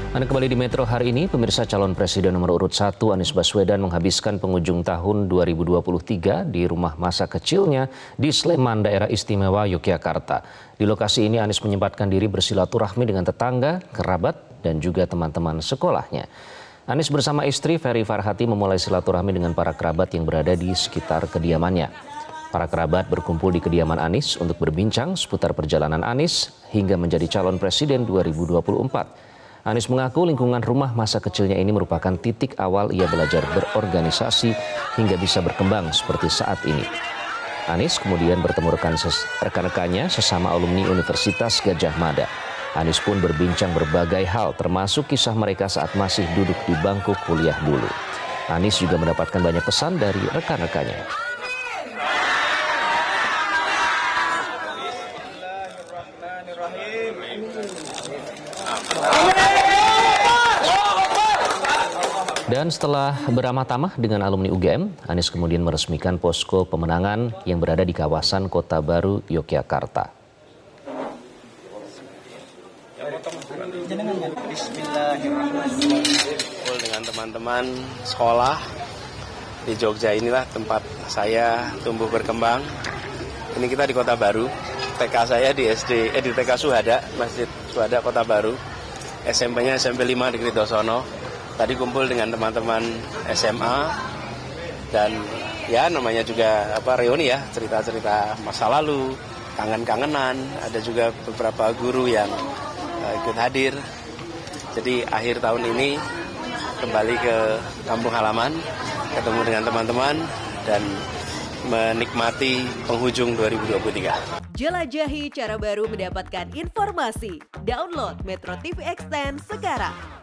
Anda kembali di Metro hari ini, pemirsa. Calon Presiden nomor urut 1 Anies Baswedan menghabiskan penghujung tahun 2023 di rumah masa kecilnya di Sleman, Daerah Istimewa Yogyakarta. Di lokasi ini Anies menyempatkan diri bersilaturahmi dengan tetangga, kerabat, dan juga teman-teman sekolahnya. Anies bersama istri Ferry Farhati memulai silaturahmi dengan para kerabat yang berada di sekitar kediamannya. Para kerabat berkumpul di kediaman Anies untuk berbincang seputar perjalanan Anies hingga menjadi calon presiden 2024. Anies mengaku lingkungan rumah masa kecilnya ini merupakan titik awal ia belajar berorganisasi hingga bisa berkembang seperti saat ini. Anies kemudian bertemu rekan-rekannya sesama alumni Universitas Gadjah Mada. Anies pun berbincang berbagai hal termasuk kisah mereka saat masih duduk di bangku kuliah dulu. Anies juga mendapatkan banyak pesan dari rekan-rekannya. Dan setelah beramah tamah dengan alumni UGM, Anies kemudian meresmikan posko pemenangan yang berada di kawasan Kota Baru, Yogyakarta. Bismillahirrahmanirrahim. Dengan teman-teman sekolah di Jogja, inilah tempat saya tumbuh berkembang. Ini kita di Kota Baru. TK saya di di TK Suhada, Masjid Suhada Kota Baru. SMP-nya SMP 5 di Kritosono. Tadi kumpul dengan teman-teman SMA dan ya namanya juga reuni ya, cerita-cerita masa lalu, kangen-kangenan, ada juga beberapa guru yang ikut hadir. Jadi akhir tahun ini kembali ke kampung halaman, ketemu dengan teman-teman dan menikmati penghujung 2023. Jelajahi cara baru mendapatkan informasi. Download Metro TV Extend sekarang.